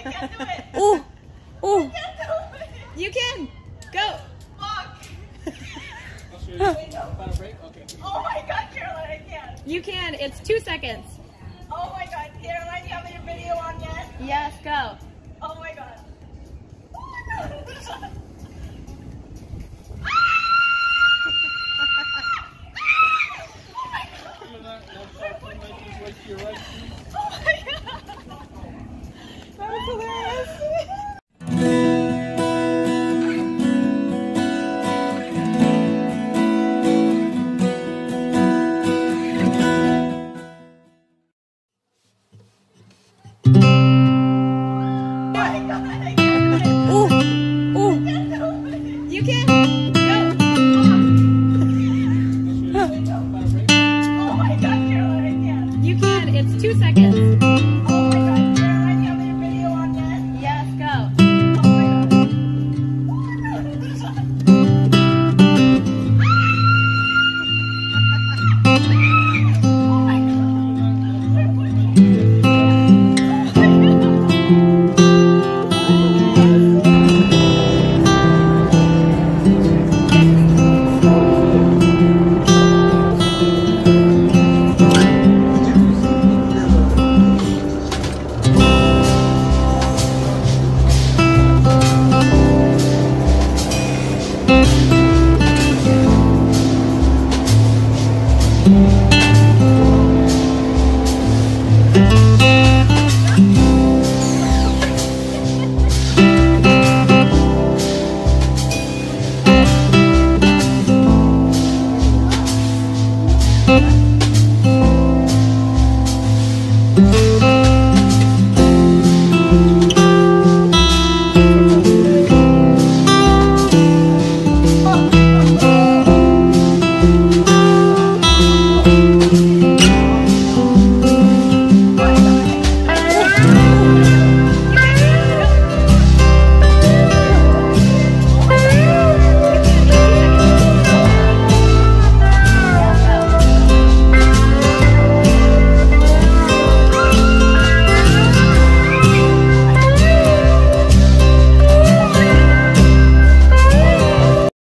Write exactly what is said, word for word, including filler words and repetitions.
can't do it. Ooh, ooh. I can't do it. You can. Go. Fuck. I'll show you. Wait, no. Final break? Okay. Oh my god, Caroline, I can't. You can. It's two seconds. Oh my god, Caroline, you have your video on yet? Yes, go. Oh my god. Oh my god. You're right. Oh my god. That was hilarious. Oh my god.